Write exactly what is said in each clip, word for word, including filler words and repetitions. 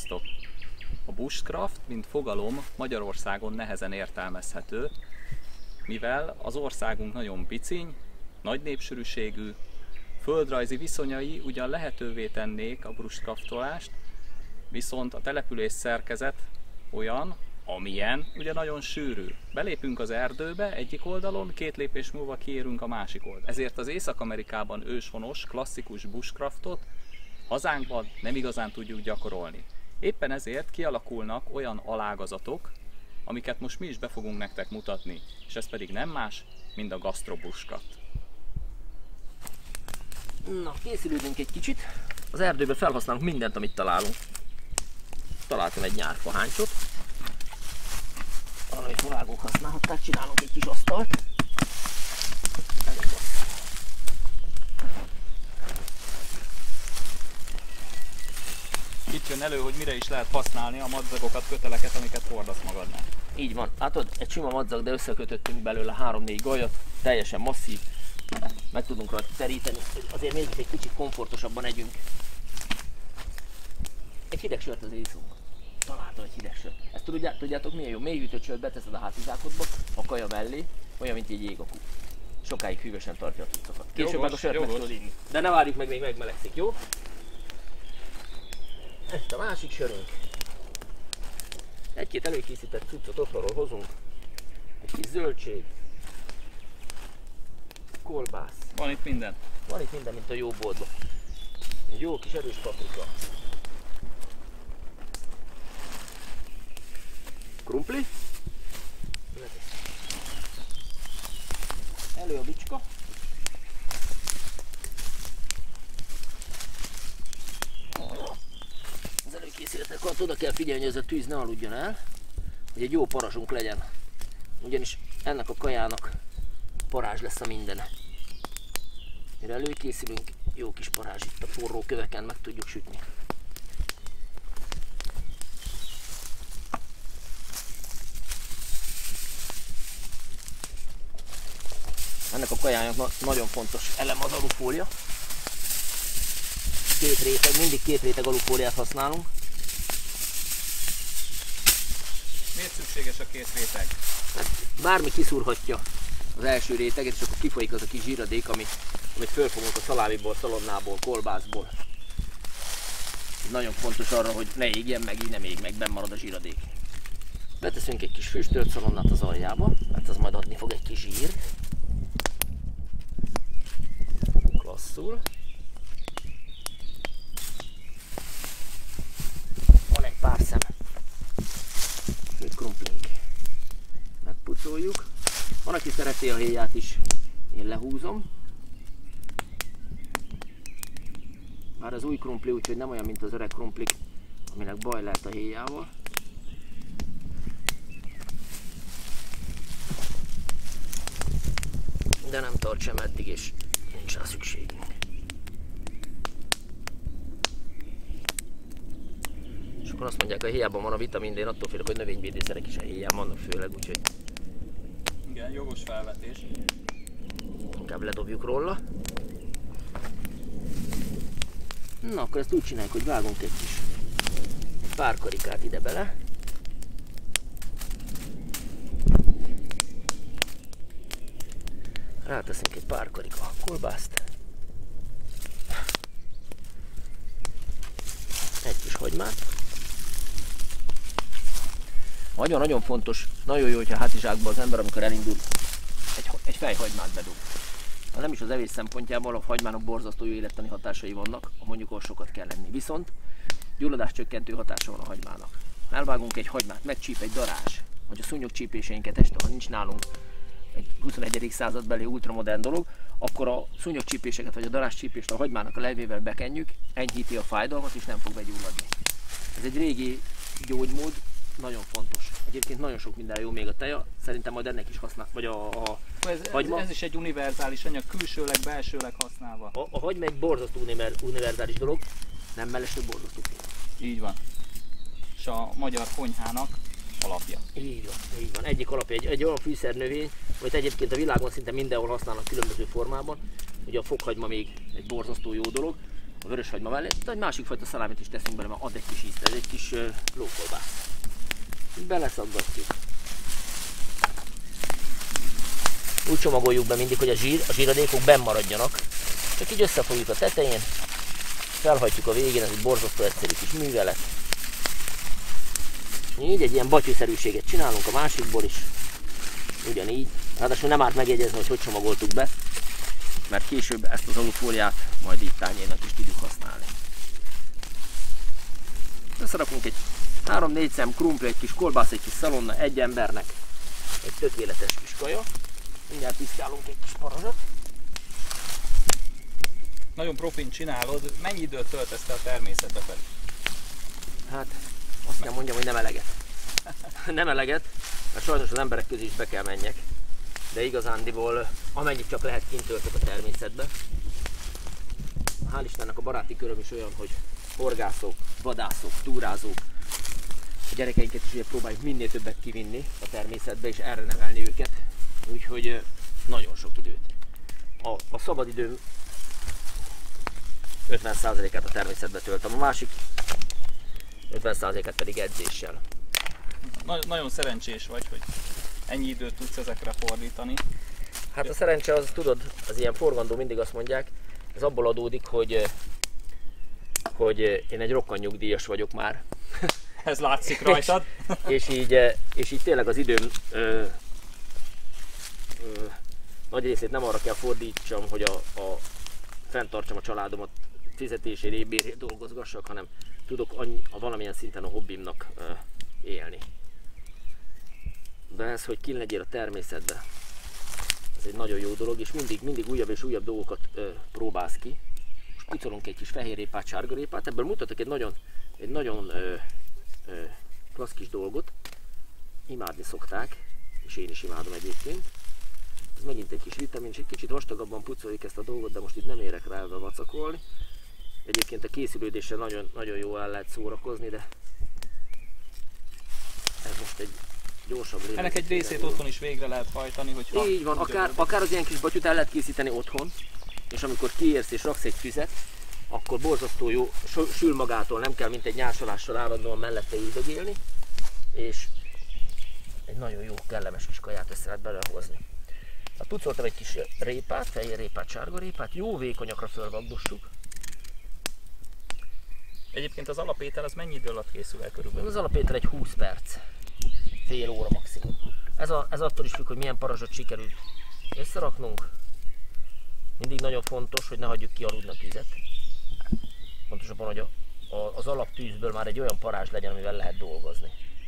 Sziasztok! A bushcraft, mint fogalom Magyarországon nehezen értelmezhető, mivel az országunk nagyon piciny, nagy népsűrűségű, földrajzi viszonyai ugyan lehetővé tennék a bushcraftolást, viszont a település szerkezet olyan, amilyen, ugye nagyon sűrű. Belépünk az erdőbe egyik oldalon, két lépés múlva kiérünk a másik oldalon. Ezért az Észak-Amerikában őshonos, klasszikus bushcraftot hazánkban nem igazán tudjuk gyakorolni. Éppen ezért kialakulnak olyan alágazatok, amiket most mi is be fogunk nektek mutatni, és ez pedig nem más, mint a gastrobushcraft. Na, készülődünk egy kicsit. Az erdőben felhasználunk mindent, amit találunk. Találtam egy nyárfaháncsot. Valamit vágók használhatták, csinálunk egy kis asztalt. Elég az. Itt jön elő, hogy mire is lehet használni a madzagokat, köteleket, amiket hordasz magadnál. Így van. Látod, egy sima madzag, de összekötöttünk belőle három-négy gajat, teljesen masszív. Meg tudunk rajta teríteni, hogy azért mégis egy kicsit komfortosabban együnk. Egy hideg sört azért iszunk. Találtam egy hideg sört. Ezt tudjátok, tudjátok milyen jó? Mélyhűtött sört beteszed a hátizsákodba, a kaja mellé, olyan, mint egy jégakú. Sokáig hűvösen tartja a cuccokat. Később jogos, meg a sört meg tudod inni. De ne várjuk meg, még megmelegszik, jó? Ezt a másik sörünk. Egy-két előkészített cuccot otthonról hozunk. Egy kis zöldség. Kolbász. Van itt minden. Van itt minden, mint a jó boltban. Egy jó kis erős paprika. Krumpli. Elő a bicska. Az előkészületek alatt oda kell figyelni, hogy ez a tűz ne aludjon el, hogy egy jó parázsunk legyen. Ugyanis ennek a kajának parázs lesz a mindene. Mire előkészülünk, jó kis parázs itt a forró köveken meg tudjuk sütni. Ennek a kajának na nagyon fontos elem az alufólia. Két réteg, mindig két réteg alufóliát használunk. Miért szükséges a két réteg? Hát bármi kiszúrhatja az első réteget, és akkor kifolyik az a kis zsíradék, ami, amit fölfogunk a szalámiból, szalonnából, kolbászból. Ez nagyon fontos arra, hogy ne égjen meg, így nem ég meg, benn marad a zsíradék. Beteszünk egy kis füstölt szalonnát az aljába, mert az majd adni fog egy kis zsír. Klasszul. Van egy pár szem sőt krumplink. Megpucoljuk. Van, aki szereti a héját is, én lehúzom. Már az új krumpli, úgyhogy nem olyan, mint az öreg krumplik, aminek baj lehet a héjával. De nem tart sem eddig, és nincs rá szükségünk. És akkor azt mondják, hogy a héjában van a vitamin D, én attól félek, hogy növényvédőszerek is a héjában vannak főleg, úgyhogy igen, jogos felvetés. inkább ledobjuk róla. Na, akkor ezt úgy csináljuk, hogy vágunk egy kis pár karikát ide bele. Ráteszünk egy pár karika kolbászt. Egy kis hagymát. Nagyon-nagyon fontos, nagyon jó, hogyha hátizsákba az ember, amikor elindul, egy, egy fejhagymát bedug. Ha nem is az evés szempontjából, a hagymának borzasztó jó élettani hatásai vannak, ha mondjuk ahol sokat kell lenni. Viszont gyulladáscsökkentő hatása van a hagymának. Ha elvágunk egy hagymát, megcsíp egy darázs, vagy a szúnyog csípéseinket este, ha nincs nálunk egy huszonegyedik századbeli ultramodern dolog, akkor a szúnyogcsípéseket vagy a darázscsípést a hagymának a levével bekenjük, enyhíti a fájdalmat és nem fog begyulladni. Ez egy régi gyógymód, nagyon fontos. Egyébként nagyon sok mindenre jó még a teja, szerintem majd ennek is használ, vagy a, a ez, hagyma. Ez, ez is egy univerzális anyag, külsőleg, belsőleg használva. A, a hagyma egy borzasztó univerzális dolog, nem mellesleg borzasztó finom. Így van. És a magyar konyhának alapja. Így van, így van. Egyik alapja egy, egy olyan fűszernövény, amit egyébként a világon szinte mindenhol használnak különböző formában. Ugye a fokhagyma még egy borzasztó jó dolog. a vöröshagyma mellett, de egy másik fajta szalámit is teszünk bele, mert ad egy kis ízt, ez egy kis uh, lókolbász. Beleszaggatjuk. Úgy csomagoljuk be mindig, hogy a zsír, a zsíradékok benn maradjanak. Csak így összefogjuk a tetején, felhajtjuk a végén, ez egy borzasztó egyszerű kis művelet. Így egy ilyen batyúszerűséget csinálunk a másikból is. Ugyanígy. Ráadásul nem árt megjegyezni, hogy hogy csomagoltuk be, mert később ezt az alufóliát majd így tányérnak is tudjuk használni. Összerakunk egy három-négy szem krumpli, egy kis kolbász, egy kis szalonna, egy embernek egy tökéletes kis kaja. Mindjárt piszkálunk egy kis parazsat. Nagyon profin csinálod, mennyi időt töltesz te a természetbe fel? Hát azt nem mondjam, hogy nem eleget. Nem eleget, mert sajnos az emberek közé is be kell menjek. De igazándiból amennyit csak lehet kint töltök a természetbe. Hál' Istennek a baráti köröm is olyan, hogy horgászok, vadászok, túrázók. A gyerekeinket is ugye próbáljuk minél többet kivinni a természetbe és erre nevelni őket. Úgyhogy nagyon sok időt. A, a szabadidőm ötven százalékát a természetbe töltöm, a másik ötven százalékát pedig edzéssel. Na, nagyon szerencsés vagy, hogy ennyi időt tudsz ezekre fordítani. Hát a szerencse az, tudod, az ilyen forgandó, mindig azt mondják, ez abból adódik, hogy, hogy én egy rokkantnyugdíjas vagyok már. Ez látszik rajtad. és, és, így, és így tényleg az időm ö, ö, nagy részét nem arra kell fordítsam, hogy a, a fenntartsam a családomat fizetésére, bérért dolgozgassak, hanem tudok annyi, a valamilyen szinten a hobbimnak ö, élni. De ez, hogy kint legyél a természetben, ez egy nagyon jó dolog, és mindig, mindig újabb és újabb dolgokat ö, próbálsz ki. Most pucolunk egy kis fehérrépát, sárgarépát, ebből mutatok egy nagyon, egy nagyon ö, ö, klassz kis dolgot. Imádni szokták, és én is imádom egyébként. Ez megint egy kis vitamin, és egy kicsit vastagabban pucoljuk ezt a dolgot, de most itt nem érek rá ebbe vacakolni. Egyébként a készülődéssel nagyon, nagyon jó el lehet szórakozni, de ez most egy gyorsabb lépés. Ennek egy részét jó. Otthon is végre lehet hajtani, hogyha... Így van, akár, akár az ilyen kis batyút el lehet készíteni otthon, és amikor kiérsz és raksz egy tüzet, akkor borzasztó jó, sül magától, nem kell mint egy nyársalással állandóan mellette üldögélni, és egy nagyon jó, kellemes kis kaját össze lehet belehozni. Hát pucoltam egy kis répát, fehér répát, sárga répát, jó vékonyakra fölvagdossuk. Egyébként az alapétel az mennyi idő alatt készül el körülbelül? Az alapétel egy húsz perc, fél óra maximum. Ez, a, ez attól is függ, hogy milyen parazsot sikerült összeraknunk. Mindig nagyon fontos, hogy ne hagyjuk ki aludni a tüzet. Pontosabban, hogy a, a, az alaptűzből már egy olyan parázs legyen, amivel lehet dolgozni.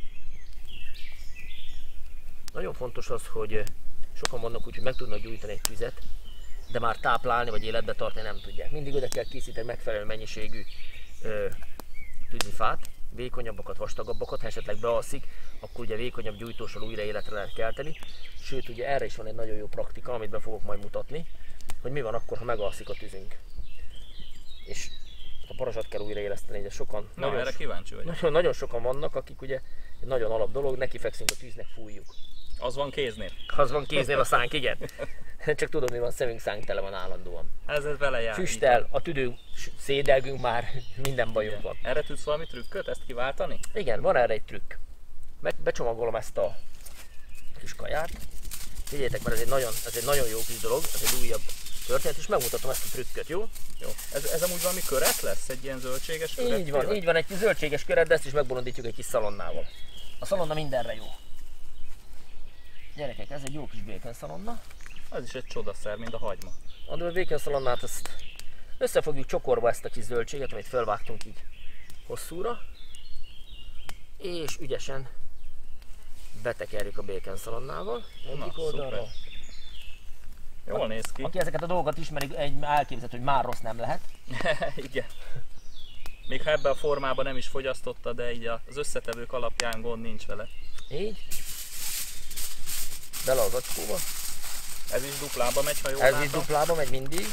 Nagyon fontos az, hogy sokan vannak úgy, hogy meg tudnak gyújtani egy tüzet, de már táplálni vagy életbe tartani nem tudják. Mindig oda kell készíteni megfelelő mennyiségű ö, tűzifát, vékonyabbakat, vastagabbakat, ha esetleg bealszik, akkor ugye vékonyabb gyújtóssal újra életre lehet kelteni. Sőt, ugye erre is van egy nagyon jó praktika, amit be fogok majd mutatni, hogy mi van akkor, ha megalszik a tüzünk. És a parazsat kell újraéleszteni, de sokan, Na, nagyon, erre kíváncsi vagyok. Nagyon, nagyon sokan vannak, akik ugye egy nagyon alap dolog, nekifekszünk a tűznek, fújjuk. Az van kéznél? Az van kéznél a szánk, igen. Csak tudod, mi van, szemünk szánk tele van állandóan. Ez vele jár. Füstel, a tüdő szédelgünk már, minden bajunk van. Erre tudsz valami trükköt, ezt kiváltani? Igen, van erre egy trükk. Be, becsomagolom ezt a kis kaját. Figyeljetek, mert ez egy nagyon, ez egy nagyon jó kis dolog, ez egy újabb történet, és megmutatom ezt a trükköt, jó? Jó. Ez, ez amúgy valami köret lesz? Egy ilyen zöldséges köret? Így van, tényleg? Így van, egy zöldséges köret, de ezt is megbolondítjuk egy kis szalonnával. A szalonna mindenre jó. Gyerekek, ez egy jó kis bacon szalonna. Ez is egy csodaszer, mint a hagyma. A bacon szalonnát, ezt összefogjuk csokorba, ezt a kis zöldséget, amit felvágtunk így hosszúra. És ügyesen betekerjük a bacon szalonnával. Egyik oldalra. Jól néz ki. Aki ezeket a dolgokat ismeri, egy elképzelhető, hogy már rossz nem lehet. Igen. Még ha ebben a formában nem is fogyasztotta, de így az összetevők alapján gond nincs vele. Így. Bele az acskóba. Ez is duplába megy, ha jól Ez látom. is duplába megy mindig.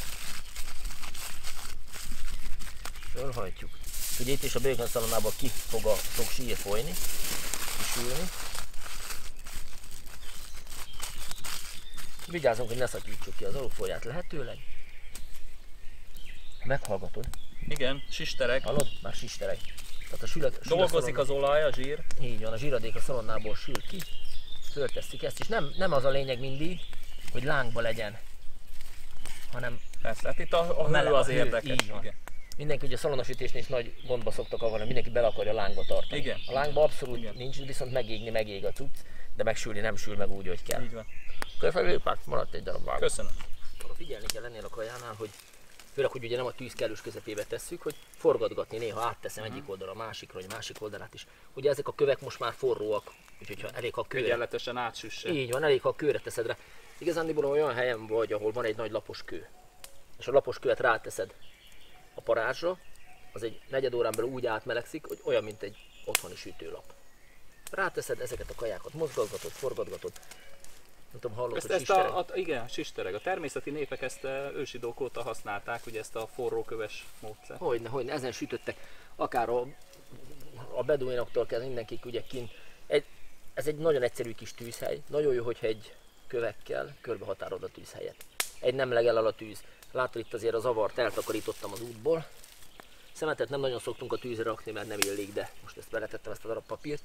Fölhajtjuk. Ugye itt is a bacon szalonnából ki fog a sok sír folyni, kisülni. Vigyázzunk, hogy ne szakítsuk ki az alufóliát lehetőleg. Meghallgatod, Igen, sistereg. Hallod? Már sistereg. Tehát a sül, sül Dolgozik az olaj, a zsír. Így van, a zsíradék a szalonnából sül ki. Föltesszük ezt, és nem, nem az a lényeg mindig, hogy lángba legyen, hanem Persze, hát itt a, a, a meleg, hő az a hő, érdekes. így van. Igen. Mindenki ugye a szalonasütésnél is nagy gondba szoktak avvalni, mindenki bele akarja lángba tartani. Igen. A lángba abszolút Igen. nincs, viszont megégni megég a cucc, de megsülni nem sül meg úgy, hogy kell. Így van. Köszönöm, maradt egy darab vágó. Köszönöm. Figyelni kell ennél a kajánál, hogy főleg, hogy ugye nem a tűz kellős közepébe tesszük, hogy forgatgatni, néha átteszem egyik oldalra a másikra, vagy másik oldalát is. Ugye ezek a kövek most már forróak, úgyhogy ha elég, ha a kőre... Egyenletesen átsüsse. Így van, elég, ha a kőre teszed rá. Igazándiból olyan helyen vagy, ahol van egy nagy lapos kő, és a lapos követ ráteszed a parázsra, az egy negyed órán belül úgy átmelegszik, hogy olyan, mint egy otthoni sütőlap. Ráteszed ezeket a kajákat, mozgatgatod, forgatgatod. Nem tudom, hallod, Ezt, hogy ezt a, a, igen, sistereg. A természeti népek ezt ősidők óta használták, ugye ezt a forróköves módszert. Hogyne, hogyne, ezen sütöttek, akár a, a beduinoktól kezdve mindenkik ugye kint. Egy, ez egy nagyon egyszerű kis tűzhely, nagyon jó, hogyha egy kövekkel körbehatárod a tűzhelyet. Egy nem legel el a tűz. Látod, itt azért a zavart eltakarítottam az útból. Szemetet nem nagyon szoktunk a tűzre rakni, mert nem illik, de most ezt beletettem, ezt a darab papírt.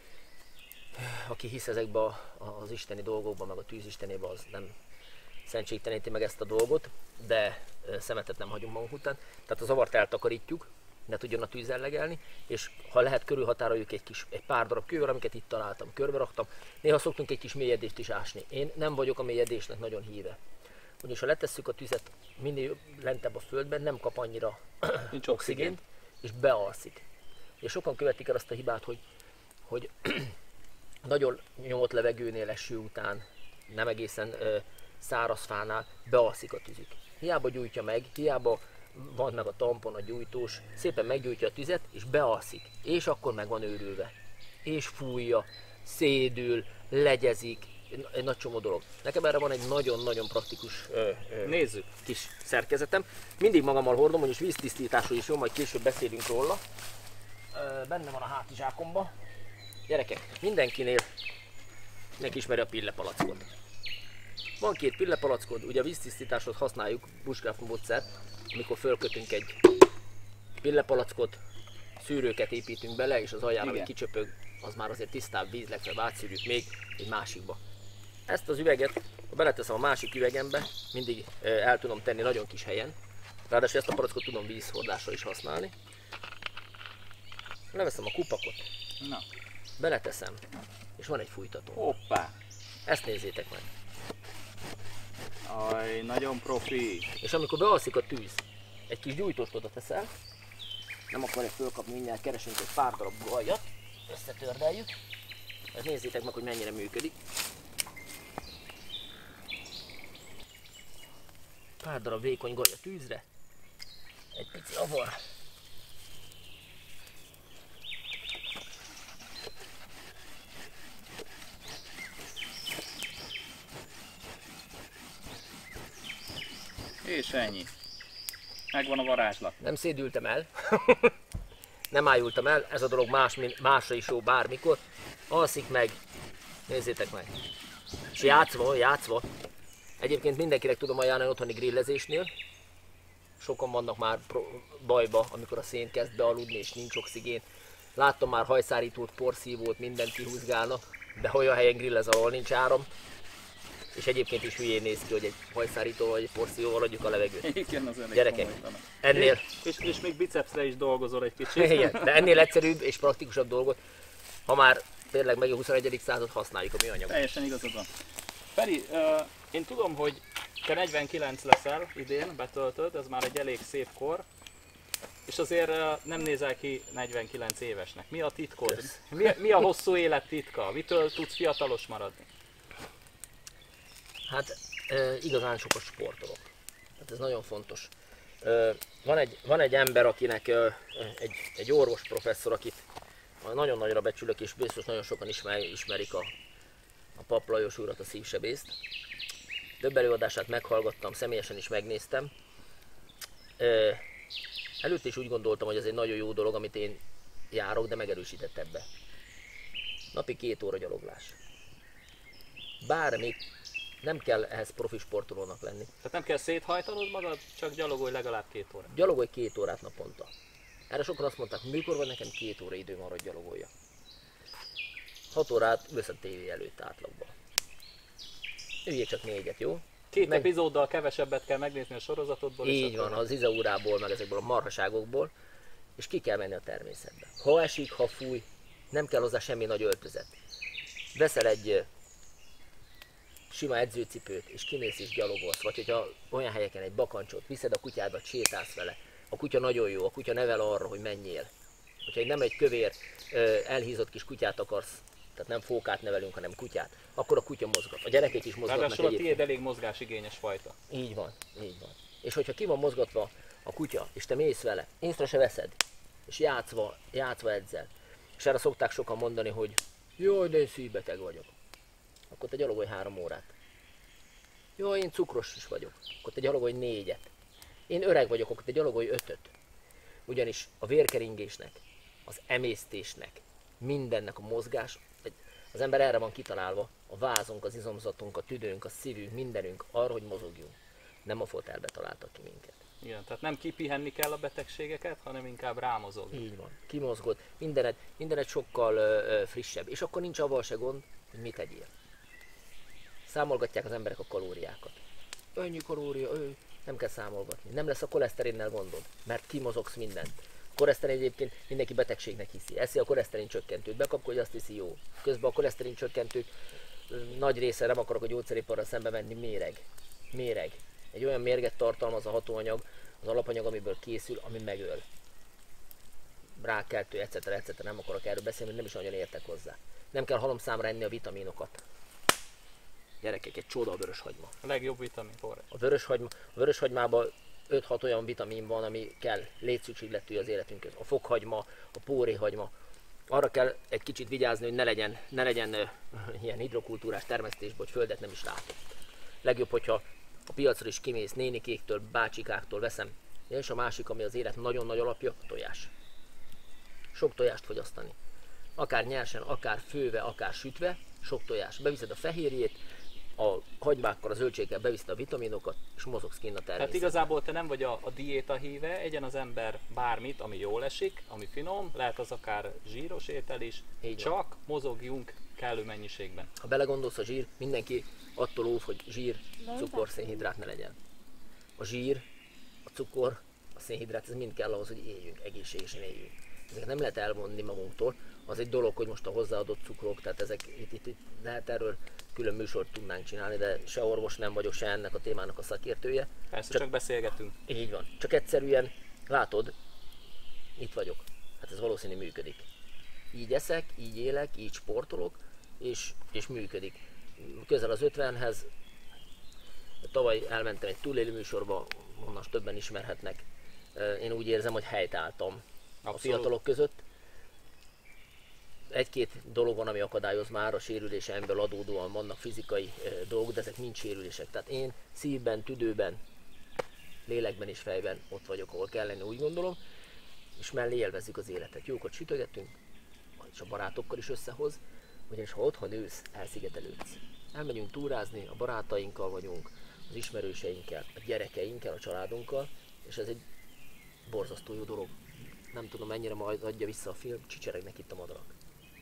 Aki hisz ezekbe az isteni dolgokba, meg a tűz istenébe, az nem szentségteleníti meg ezt a dolgot, de szemetet nem hagyunk magunk után. Tehát a zavart eltakarítjuk, ne tudjon a tűz ellegelni, és ha lehet, körülhatároljuk egy, kis, egy pár darab kővel, amiket itt találtam, körbe raktam. Néha szoktunk egy kis mélyedést is ásni. Én nem vagyok a mélyedésnek nagyon híve. Ugyanis ha letesszük a tüzet minél lentebb a földben, nem kap annyira Nincs oxigént, és bealszik. És sokan követik el azt a hibát, hogy, hogy nagyon nyomott levegőnél, eső után, nem egészen ö, száraz fánál bealszik a tüzük. Hiába gyújtja meg, hiába van meg a tampon, a gyújtós, szépen meggyújtja a tüzet, és bealszik. És akkor meg van őrülve. És fújja, szédül, legyezik, egy nagy csomó dolog. Nekem erre van egy nagyon-nagyon praktikus ö, ö, Nézzük. kis szerkezetem. Mindig magammal hordom, hogy víztisztításról is jó, majd később beszélünk róla. Ö, benne van a hátizsákomba. Gyerekek, mindenkinél neki ismeri a pillepalackot. Van két pillepalackod, ugye a víztisztításhoz használjuk bushcraft módszert, amikor fölkötünk egy pillepalackot, szűrőket építünk bele, és az alján, ami kicsöpög, az már azért tisztább víz, legfeljebb átszűrjük még egy másikba. Ezt az üveget, ha beleteszem a másik üvegembe, mindig el tudom tenni nagyon kis helyen. Ráadásul ezt a palackot tudom vízhordásra is használni. Leveszem a kupakot, Na. beleteszem, és van egy fújtató. Hoppá! Ezt nézzétek meg. Aj, nagyon profi. És amikor bealszik a tűz, egy kis gyújtóst oda teszel, nem akarja fölkapni, mindjárt keresünk egy pár darab gajat, összetördeljük. Ezt nézzétek meg, hogy mennyire működik. Pár darab vékony gaja tűzre, egy pici avar. És ennyi. Megvan a varázslat. Nem szédültem el, nem ájultam el, ez a dolog más, mint másra is jó bármikor. Alszik meg, nézzétek meg. És játszva, játszva. Egyébként mindenkinek tudom ajánlani otthoni grillezésnél. Sokan vannak már bajba, amikor a szén kezd bealudni és nincs oxigén. Láttam már hajszárítót, porszívót, mindent kihúzgálnak, de olyan helyen grillez, ahol nincs áram. És egyébként is hülyén néz ki, hogy egy hajszárítóval vagy egy porszívóval adjuk a levegőt. Igen, az elég Gyerekek, komoly. ennél... És, és még bicepsre is dolgozol egy kicsit. Igen, de ennél egyszerűbb és praktikusabb dolgot, ha már tényleg meg a huszonegyedik század, használjuk a mi anyagot. Teljesen igazad van. Feri, uh, én tudom, hogy te negyvenkilenc leszel idén, betöltöd, ez már egy elég szép kor. És azért uh, nem nézel ki negyvenkilenc évesnek. Mi a titkod? Mi, mi a hosszú élet titka? Mitől tudsz fiatalos maradni? Hát e, igazán sokat sportolok. Hát ez nagyon fontos. E, van, egy, van egy ember, akinek e, egy, egy orvos professzor, akit nagyon nagyra becsülök, és biztos nagyon sokan ismer, ismerik a, a Pap Lajos urat, a szívsebészt. Több előadását meghallgattam, személyesen is megnéztem. E, előtt is úgy gondoltam, hogy ez egy nagyon jó dolog, amit én járok, de megerősített ebbe. Napi két óra gyaloglás. Bármi Nem kell ehhez profi sportolónak lenni. Tehát nem kell széthajtanod magad, csak gyalogolj legalább két órát. Gyalogolj két órát naponta. Erre sokan azt mondták, mikor van nekem két óra időm arra, hogy gyalogolja. Hat órát ülsz a tévé előtt átlagban. Üljél csak négyet, jó? Két meg... epizóddal kevesebbet kell megnézni a sorozatodból. Így van, az izeórából, meg ezekből a marhaságokból, és ki kell menni a természetbe. Ha esik, ha fúj, nem kell hozzá semmi nagy öltözet. Veszel egy sima edzőcipőt, és kimész és gyalogolsz, vagy hogyha olyan helyeken egy bakancsot, viszed a kutyádat, sétálsz vele. A kutya nagyon jó, a kutya nevel arra, hogy menjél. Hogyha nem egy kövér, elhízott kis kutyát akarsz, tehát nem fókát nevelünk, hanem kutyát, akkor a kutya mozgat. A gyerekek is mozgatnak egyébként. Ráadásul a tiéd elég mozgásigényes fajta. Így van, így van. És hogyha ki van mozgatva a kutya, és te mész vele, észre se veszed, és játszva, játszva edzel. És erre szokták sokan mondani, hogy jaj, de én szívbeteg vagyok. Akkor te gyalogolj három órát. Jaj, én cukros is vagyok. Akkor te gyalogolj négyet. Én öreg vagyok, akkor te gyalogolj ötöt. Ugyanis a vérkeringésnek, az emésztésnek, mindennek a mozgás, az ember erre van kitalálva, a vázunk, az izomzatunk, a tüdőnk, a szívünk, mindenünk arra, hogy mozogjunk. Nem a fotelbe találtak ki minket. Igen, tehát nem kipihenni kell a betegségeket, hanem inkább rámozogni. Így van, kimozgod, mindened, mindened sokkal ö, frissebb, és akkor nincs avval se gond, hogy mit tegyél. Számolgatják az emberek a kalóriákat. Annyi kalória, ő, nem kell számolgatni. Nem lesz a koleszterinnel gondod, mert kimozogsz mindent. A koleszterin egyébként mindenki betegségnek hiszi. Eszi a koleszterin csökkentőt, bekapkodja, azt hiszi jó. Közben a koleszterin csökkentők nagy része, nem akarok a gyógyszeriparral szembe menni, méreg. Méreg. Egy olyan mérget tartalmaz a hatóanyag, az alapanyag, amiből készül, ami megöl. Rákkeltő, et cetera et cetera. Nem akarok erről beszélni, mert nem is nagyon értek hozzá. Nem kell halomszámra enni a vitaminokat. Gyerekek, egy csoda a vöröshagyma. A legjobb vitamin forrás. A vöröshagyma, a vöröshagymában öt-hat olyan vitamin van, ami kell, létszükségletű az életünkhöz. A fokhagyma, a póréhagyma. Arra kell egy kicsit vigyázni, hogy ne legyen, ne legyen uh, ilyen hidrokultúrás termesztésben, hogy földet nem is látok. Legjobb, hogyha a piacra is kimész, nénikéktől, bácsikáktól veszem. És a másik, ami az élet nagyon nagy alapja, a tojás. Sok tojást fogyasztani. Akár nyersen, akár főve, akár sütve, sok tojás. Beviszed a fehérjét, a hagymákkal, a zöldséggel beviszed a vitaminokat, és mozogsz kint a természetben. Tehát igazából te nem vagy a, a diéta híve, egyen az ember bármit, ami jól esik, ami finom, lehet az akár zsíros étel is, így csak van. Mozogjunk kellő mennyiségben. Ha belegondolsz, a zsír, mindenki attól óv, hogy zsír, cukor, szénhidrát ne legyen. A zsír, a cukor, a szénhidrát, ez mind kell ahhoz, hogy éljünk, egészségesen éljünk. Ezeket nem lehet elvonni magunktól. Az egy dolog, hogy most a hozzáadott cukrok, tehát ezek itt, itt, itt lehet erről külön műsort tudnánk csinálni, de se orvos nem vagyok, se ennek a témának a szakértője. Persze, csak, csak beszélgetünk. Így van. Csak egyszerűen látod, itt vagyok. Hát ez valószínű működik. Így eszek, így élek, így sportolok, és, és működik. Közel az ötvenhez, tavaly elmentem egy túlélő műsorba, onnan többen ismerhetnek. Én úgy érzem, hogy helytálltam a fiatalok között. Egy-két dolog van, ami akadályoz már, a sérüléseimből adódóan vannak fizikai e, dolgok, de ezek mind sérülések. Tehát én szívben, tüdőben, lélekben és fejben ott vagyok, ahol kell lenni, úgy gondolom, és mellé élvezzük az életet. Jókat sütögetünk, és a barátokkal is összehoz, ugyanis ha otthon ülsz, elszigetelődsz. Elmegyünk túrázni, a barátainkkal vagyunk, az ismerőseinkkel, a gyerekeinkkel, a családunkkal, és ez egy borzasztó jó dolog. Nem tudom, mennyire majd adja vissza a film, csicseregnek itt a madarak.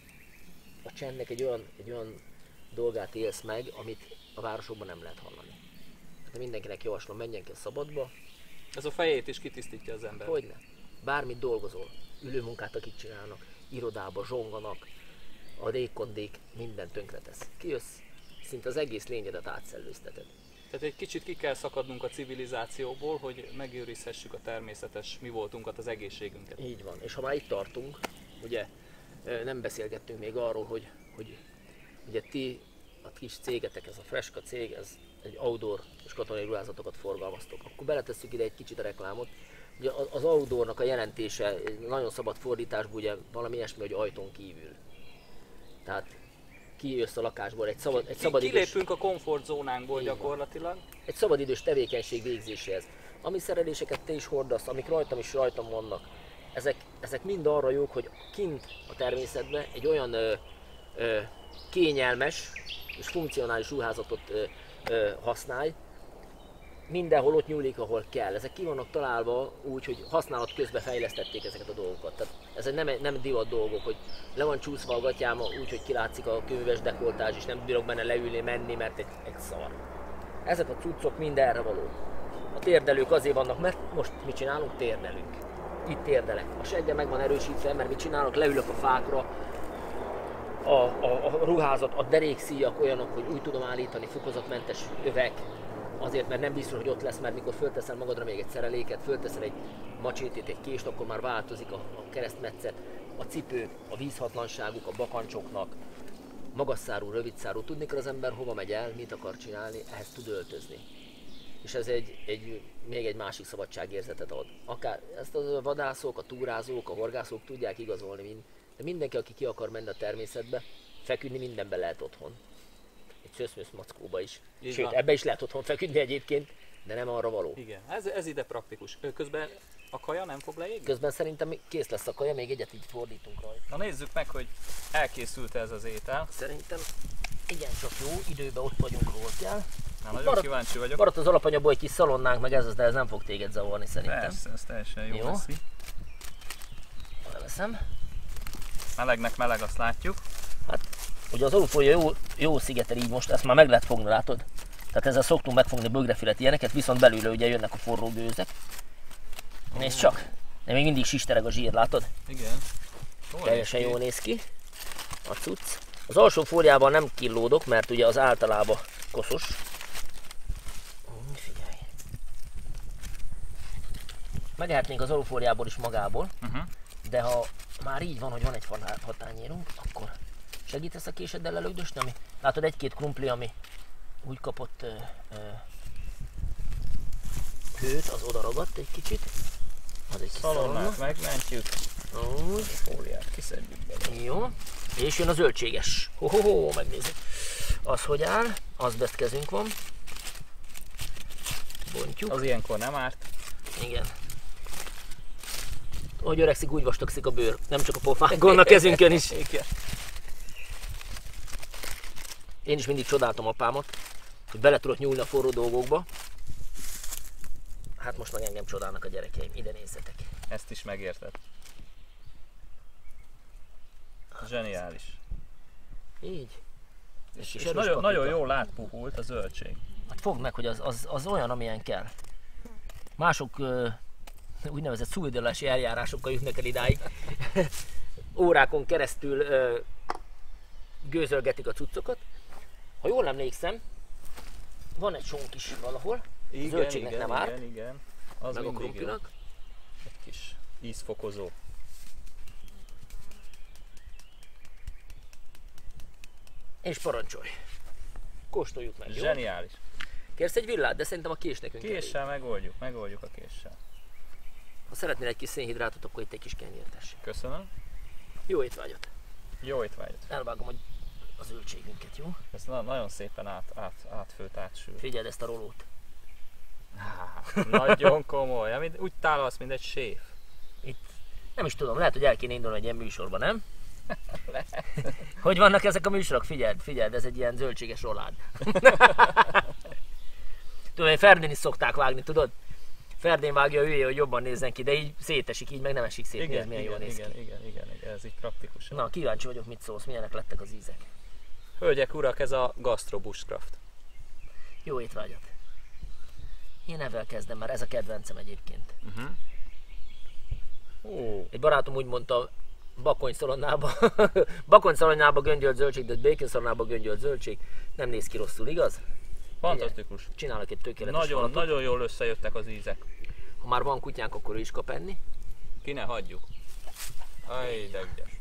A csendnek egy olyan, egy olyan dolgát élsz meg, amit a városokban nem lehet hallani. Hát mindenkinek javaslom, menjen ki a szabadba. Ez a fejét is kitisztítja az ember. Hogyne. Bármit dolgozol, ülőmunkát akik csinálnak, irodába zsonganak, a rékkondék mindent tönkretesz. Kijössz, szinte az egész lényedet átszellőzteted. Tehát egy kicsit ki kell szakadnunk a civilizációból, hogy megőrizhessük a természetes mi voltunkat, az egészségünket. Így van. És ha már itt tartunk, ugye nem beszélgettünk még arról, hogy, hogy ugye ti, a kis cégetek, ez a Freska cég, ez egy outdoor és katonai ruházatokat forgalmaztok. Akkor beletesszük ide egy kicsit a reklámot. Ugye az outdoornak a jelentése nagyon szabad fordításból ugye valami ilyesmi, hogy ajtón kívül. Tehát kijössz a lakásból, egy szabad, egy szabadidős... Kilépünk a komfortzónánkból gyakorlatilag. Egy szabadidős tevékenység végzéséhez. Ami szereléseket te is hordasz, amik rajtam is rajtam vannak, ezek, ezek mind arra jók, hogy kint a természetben egy olyan ö, ö, kényelmes és funkcionális ruházatot ö, ö, használj. Mindenhol ott nyúlik, ahol kell. Ezek ki vannak találva úgy, hogy használat közben fejlesztették ezeket a dolgokat. Tehát ez nem, nem divat dolgok, hogy le van csúszva a gatyám úgy, hogy kilátszik a könyves dekoltázs, és nem bírok benne leülni, menni, mert egy, egy szar. Ezek a cuccok mind erre való. A térdelők azért vannak, mert most mit csinálunk? Térdelünk. Itt térdelek. A seggem meg van erősítve, mert mit csinálok? Leülök a fákra. A, a, a ruházat, a derékszíjak olyanok, hogy úgy tudom állítani, fokozatmentes övek. Azért, mert nem biztos, hogy ott lesz, mert mikor fölteszel magadra még egy szereléket, fölteszel egy macsétét, egy kést, akkor már változik a, a keresztmetszet, a cipők, a vízhatlanságuk, a bakancsoknak, magasszárú, rövidszárú. Tudni kell az ember hova megy el, mit akar csinálni, ehhez tud öltözni. És ez egy, egy, még egy másik szabadságérzetet ad. Akár ezt a vadászok, a túrázók, a horgászok tudják igazolni, mind, de mindenki, aki ki akar menni a természetbe, feküdni mindenben lehet otthon. Egy szöszmösz mackóba is. Így Sőt, van. ebbe is lehet otthon feküdni egyébként, de nem arra való. Igen, ez, ez ide praktikus. Közben a kaja nem fog leégni? Közben szerintem kész lesz a kaja, még egyet így fordítunk rajta. Na nézzük meg, hogy elkészült ez az étel. Szerintem igen, csak jó, időben ott vagyunk, hol kell. Na, nagyon maradt- kíváncsi vagyok. Maradt az alapanyagból egy kis szalonnánk, meg ez az, de ez nem fog téged zavarni szerintem. Persze, ez teljesen jó, Jó. veszi. Leveszem. Melegnek meleg, azt látjuk. Hát, ugye az alufólia jó, jó szigetel így most, ezt már meg lehet fogni, látod? Tehát ezzel szoktunk megfogni bögrefület ilyeneket, viszont belülről ugye jönnek a forró gőzek. Nézd csak, de még mindig sistereg a zsír, látod? Igen. Jól Teljesen néz ki. jól néz ki a cucc. Az alsó fóliában nem killódok, mert ugye az általában koszos. Hm, Figyelj. Megehetnénk az alufóliából is magából, Uh-huh. de ha már így van, hogy van egy hatányérunk, akkor segítesz a késeddel lelögdösni, ami látod egy-két krumpli, ami úgy kapott ö, ö, hőt, az oda ragadt egy kicsit. Az egy kis szalonna. Szalonnát megmentjük, Úgy. fóliát kiszedjük belőle. Jó. És jön a zöldséges. Ho-ho-ho, megnézzük. Az hogy áll, azbest kezünk van. Bontjuk. Az ilyenkor nem árt. Igen. Ahogy öregszik, úgy vastagszik a bőr. Nem csak a pofánkon, a kezünkön is. Igen. Én is mindig csodáltam apámat, hogy bele tudott nyúlni a forró dolgokba. Hát most meg engem csodálnak a gyerekeim. Ide nézzetek. Ezt is megérted. Zseniális. Így. És, És és erős nagyon, paprika. nagyon jól átpuhult a zöldség. Hát fogd meg, hogy az, az, az olyan, amilyen kell. Mások ö, úgynevezett szújdolási eljárásokkal jutnak el idáig. Órákon keresztül ö, gőzölgetik a cuccokat. Ha jól emlékszem, van egy sonk is valahol. Igen, zöldségnek igen, nem árt. igen, igen. Az Meg a mindig jó. krumplinak. Egy kis ízfokozó. És parancsolj. Kóstoljuk meg, jó? Zseniális. Kérsz egy villát, de szerintem a kés nekünk elég. Késsel megoldjuk, megoldjuk a késsel. Ha szeretnél egy kis szénhidrátot, akkor itt egy kis kenyért tessék. Köszönöm. Jó étvágyat. Jó étvágyat. Elvágom a, a zöldségünket, jó? Ez na- nagyon szépen át, át, átfőtt, átsül. Figyeld ezt a rolót. Nagyon komoly. Amit úgy tálalsz, mint egy séf. Itt nem is tudom, lehet, hogy el kéne indulni egy ilyen műsorba, nem? Hogy vannak ezek a műsorok? Figyeld, figyeld, ez egy ilyen zöldséges rolád. Tudom, hogy Ferdén is szokták vágni, tudod? Ferdén vágja a hülyé, hogy jobban nézzen ki, de így szétesik, így meg nem esik szét. Nézd, milyen igen, jól néz igen, ki. igen, igen, igen, ez így praktikus. Na, kíváncsi vagyok, mit szólsz, milyenek lettek az ízek. Hölgyek, urak, ez a Gastro Bushcraft. Jó étvágyat. Én ezzel kezdem, mert ez a kedvencem egyébként. Uh-huh. Ó, Egy barátom úgy mondta, bakonyszalonnába, bakonyszalonnába göngyölt zöldség, de baconszalonnába göngyölt zöldség. Nem néz ki rosszul, igaz? fantasztikus. Csinálok egy tökéletes Nagyon, falatot. nagyon jól összejöttek az ízek. Ha már van kutyánk, akkor ő is kap enni. Ki ne hagyjuk. Aj, de ügyes.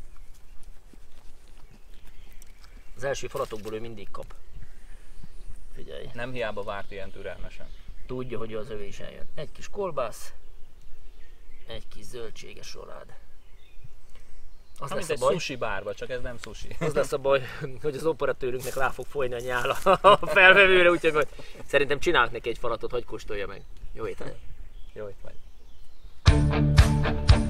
Az első falatokból ő mindig kap. Figyelj, Nem hiába várt ilyen türelmesen. tudja, hogy az övé is eljön. Egy kis kolbász, egy kis zöldséges rolád. Az Mint lesz a egy baj, sushi bárba, csak ez nem sushi. az lesz a baj, hogy az operatőrünknek rá fog folyni a nyála a felvevőre, úgyhogy majd szerintem csinálok neki egy falatot, hogy kóstolja meg. Jó étvágyat! Jó, itt vagy.